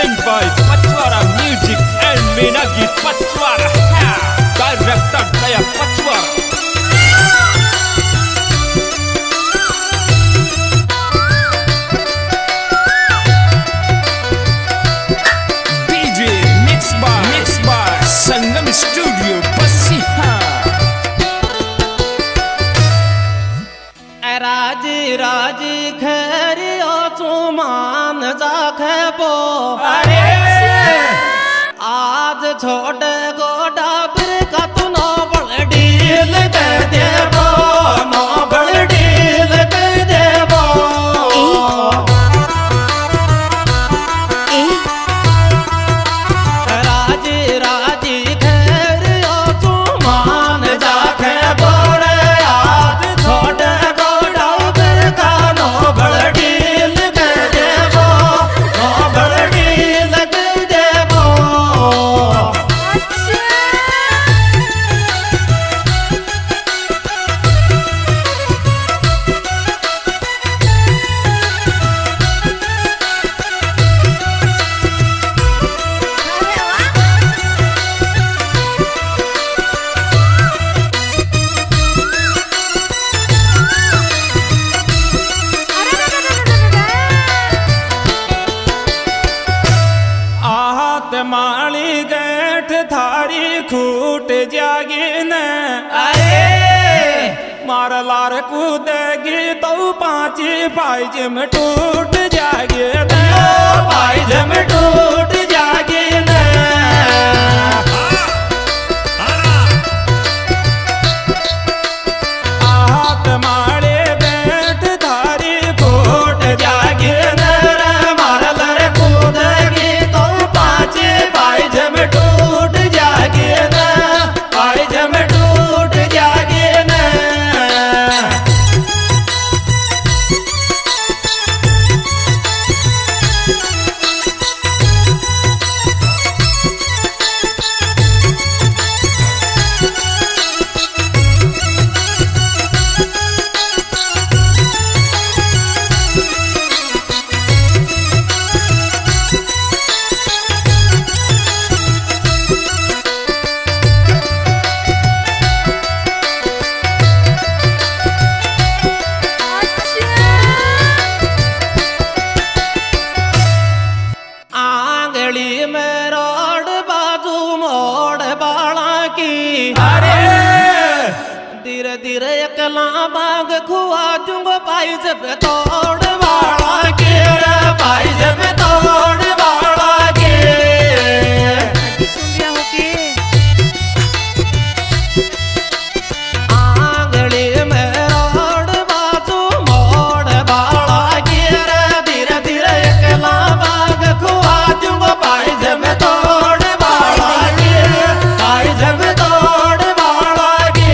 present by Pachwara Music and Minagi Pachwara. Director Daya Pachwara. Mixed by Sangam Studio Basiha. राजी राजी खैरियो चुमान जाखे पो अरे आज छोटे गोडा फिर कत नो बड़ डील कर देबो नो बड़ डील कर देबो राजी राजी खैरियो चुमान जाखे पो आज छोटे माली गेठ थारी खूट जागी न अरे मार लार कूदेगी तो पांची पाइज में टूट जागे न पाइज में टूट जागे न आहत माले गेठ थारी खूट जागे न मार लार कूदेगी तो पाइज में टूट जागे न पाइज में टूट जागे न धीरे धीरे अकला बाग खुआ दूंगा पाइज पे तोड़ वाला के पाइज पे तोड़ वाला के आंगली में रोड बाजू मोड़ वाला के धीरे धीरे अकला बाग खुआ दूंगा पाइज में तोड़ वाला के पाइज में तोड़ वाला के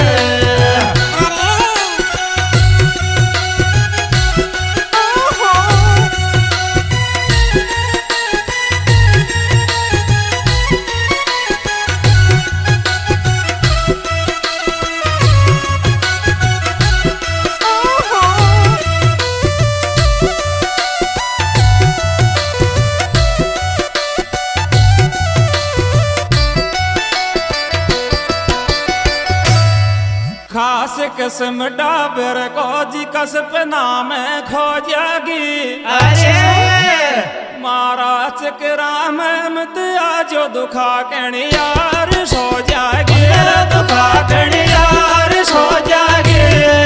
खास किस्म डाबर को जी कसप नाम खो जागी अरे मारा चकरा में मत आजो दुखा कणी यार सो जागे दुखा कणी यार सो जागे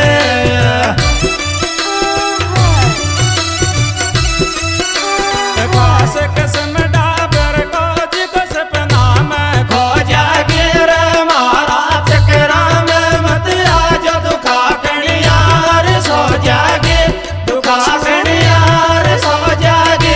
खास किस्म डाबर को जी कसप नाम खो जागे मारा चकरा सो जागे दुखा यार सो जागे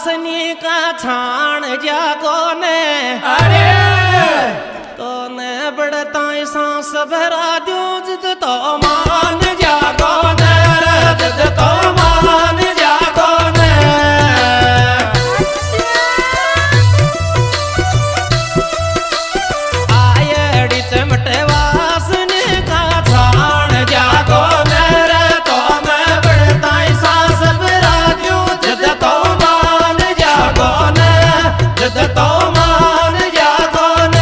वासनी का छाण जा कोने अरे कोने बड़ता सांस भरा दू जिद तो मान जा कोने जिद तो मान जा कोने आयड़ी चमटे वासनी का छाण जा कोने तो मैं बड़ता सांस भरा दू जिद तो मान जा कोने जिद तो मान जा कोने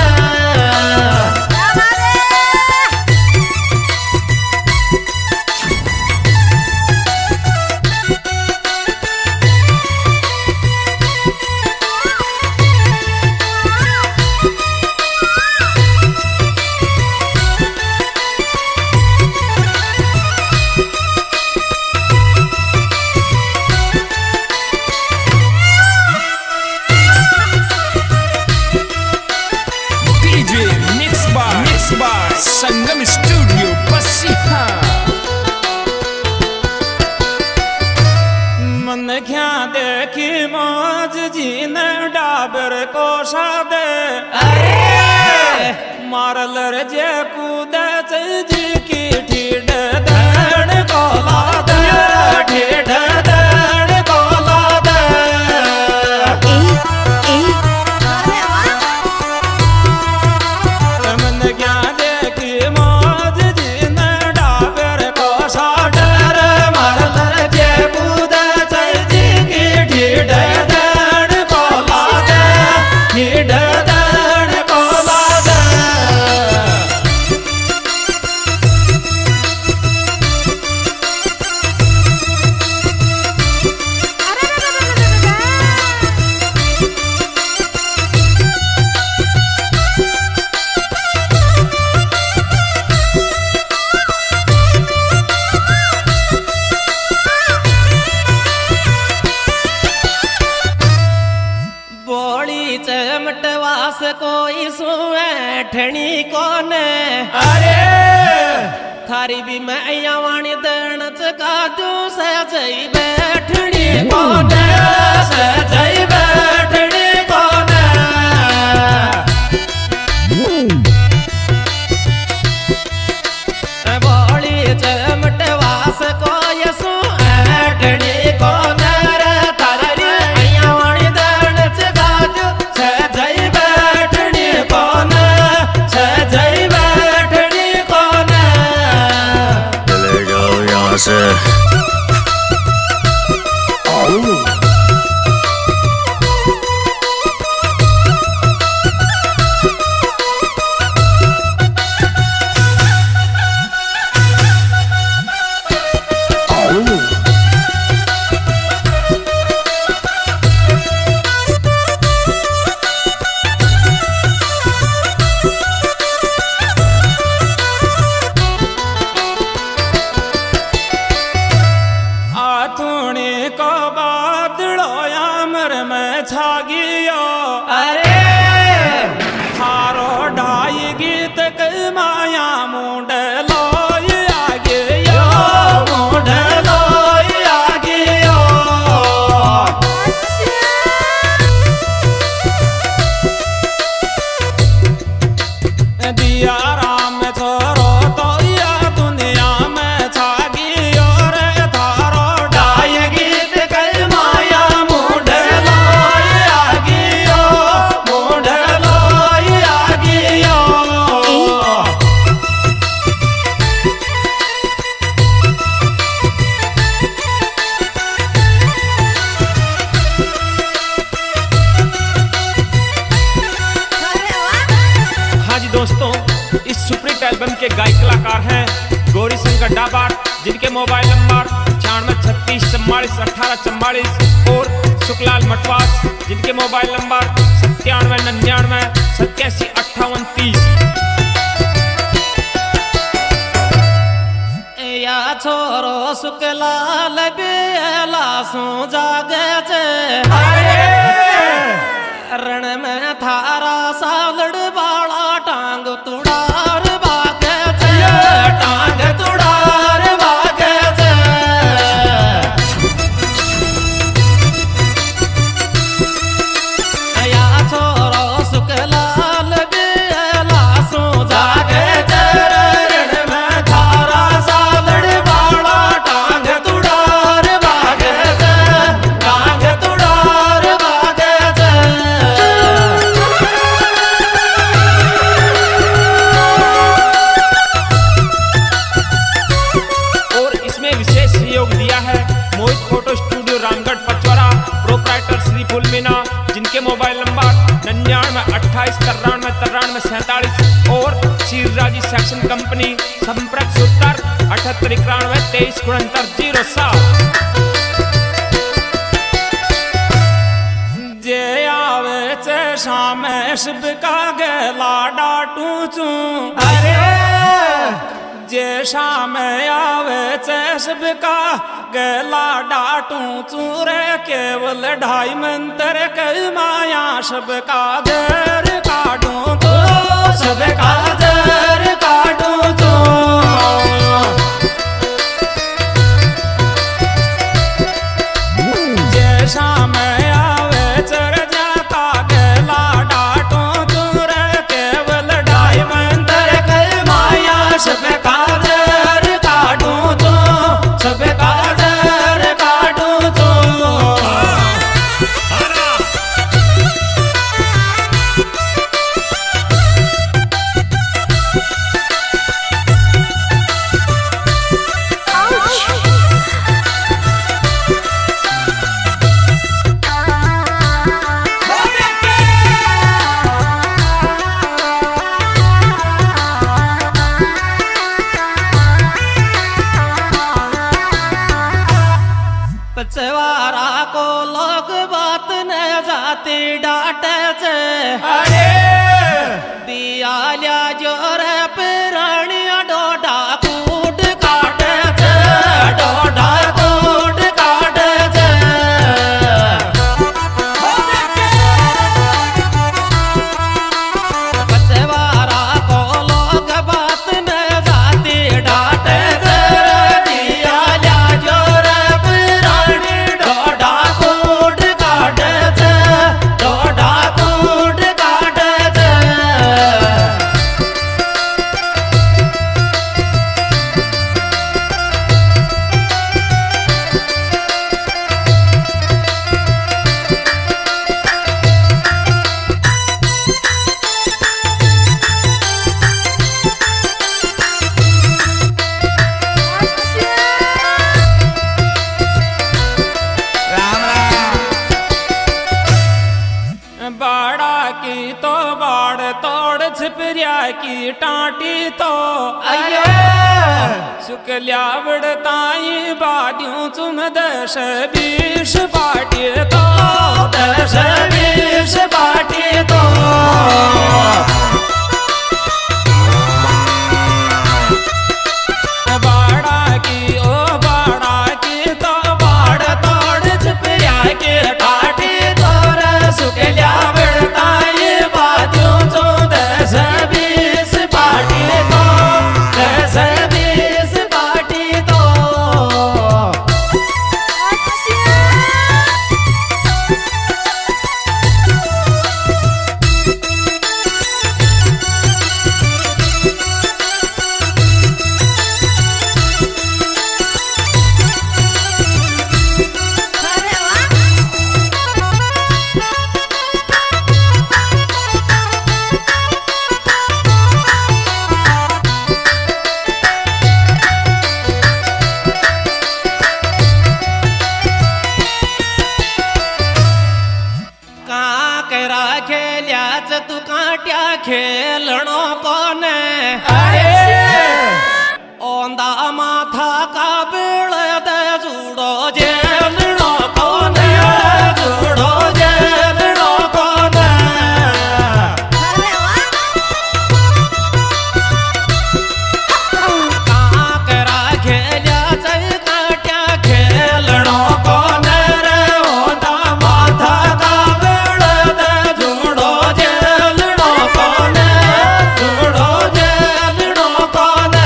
संगम स्टूडियो बसिहा मन क्या देखी मौज जी ने डाबर को सादे अरे मारल जे कूदे जी की ठीड दण को लादे ठीड दण को लादे मन क्या देखी मौज जी ने डाबर को सादे मारल जे कूदे जी की ठीड दण को लादे ठीड दण को लादे बोली चमटवास कोई सुठनी कोने अरे थारी भी मैं वाणी दण चका दू सजई बैठनी कोने सजई बैठनी कोने बोली चमटवास कोई सुठनी कोने थारी मैं वाणी दण चका दू सजई बैठनी कोने सजई बैठनी कोने चले जाओ यहाँ से। आथुणी को बादलो यामर में छा गियो अरे थारो ढाई गीत के माया मुंड लोय आ गयो मुंड लोय आ गयो दिया राम छोरो तो या दुनिया में छा गियो रे थारो ढाई गीत के माया मुंड लोय आ गयो मुंड लोय आ गयो हाँ जी दोस्तों, इस सुपरहिट एल्बम के गायक कलाकार हैं गौरी शंकर डाबार, जिनके मोबाइल नंबर 9636441844 और सुखलाल मटवास, जिनके मोबाइल नंबर 9799875830। या छोरो सुखलाल बेला सो जागे छे रण में थारा सालड़ बाला टांग तुड़ार बागे छे टांग तुड़ार बागे छे 47 और चीरराजी सेक्शन कंपनी संपर्क सूत्र 7891236907। जे आवे चे शाम शिव का गला डाटू चू, अरे जे शाम आवे चे शिव का गला डाटू चू रे केवल 2.5 मंत्र के माया शिव का देर काटू तो सब काजर काटू तो जे शाम आवे चर जाता गला डाटू चू रे केवल 2.5 मंत्र के माया सब काजर काटू तो सब काजर काटू तो पचवारा को लोग बात न जाती डांटे से, अरे दिया लिया जोर पिरानिया डोडा कूट काटे से, डोडा कूट काटे से पचवारा को लोग बात न जाती डांटे से, दिया लिया जोर डोडा कूट काटे से, डोडा कूट काटे से बाड़ा की तो बाड़ तोड़ छिपरिया की टाटी तो अयो शुक्लिया बड़ताई बादियों तुम 10-20 बाटी तो 10-20 बाटी तो बाड़ा की ओ बाड़ा की तो बाड़ तोड़ छिपरिया की टाटी तो सुखलिया बड़ताई बादियों तो 10-20 बाटी तो 10-20 बाटी तो खेलियाच तू काट्या खेलणो कोने, अरे ओंदा माथा का बेड़ दे जुड़ो जेलणो कोने, जुड़ो जेलणो कोने कहाँ करा खेलियाच काट्या खेलणो कोने रे, ओंदा माथा का बेड़ दे जुड़ो जेलणो कोने, जुड़ो जेलणो कोने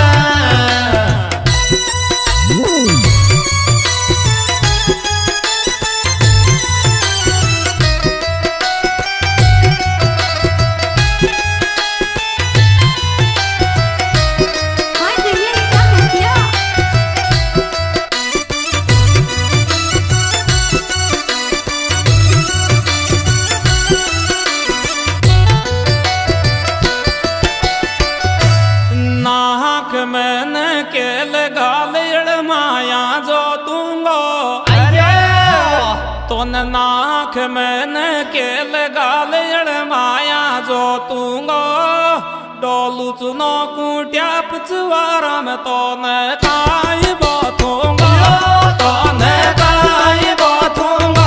नाक में के लगा लेण माया जो तूंगो डोलू चुनो कुटिया पचवारा में तो न काई बातूंगा, तो न काई बातूंगा।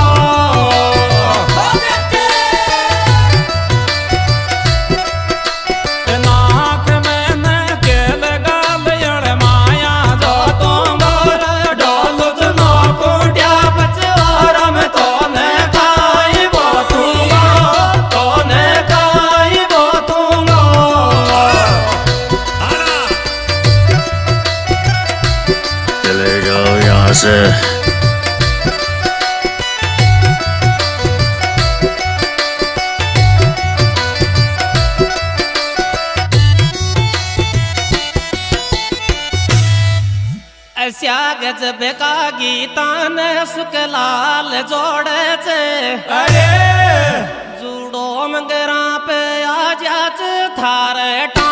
नाक में न के लगा लड़ माया जो दूंगा, डोलू चुनो कुटिया पचवारा में तो न काई बातूंगा, तो न काई बातूंगा। चले जाओ यहाँ से। ऐसा गजब का गीता ने सुकलाल जोड़े छे, अरे जुड़ो मंगरा पे आ जाच थारे